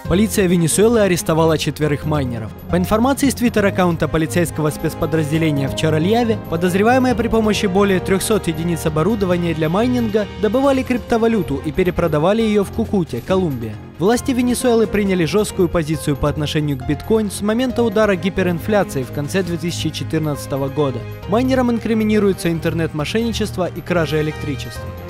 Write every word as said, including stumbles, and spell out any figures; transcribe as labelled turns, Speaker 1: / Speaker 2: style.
Speaker 1: Полиция Венесуэлы арестовала четверых майнеров. По информации с твиттер-аккаунта полицейского спецподразделения в Чаральяве, подозреваемые при помощи более трёхсот единиц оборудования для майнинга добывали криптовалюту и перепродавали ее в Кукуте, Колумбия. Власти Венесуэлы приняли жесткую позицию по отношению к биткоин с момента удара гиперинфляции в конце две тысячи четырнадцатого года. Майнерам инкриминируется интернет-мошенничество и кража электричества.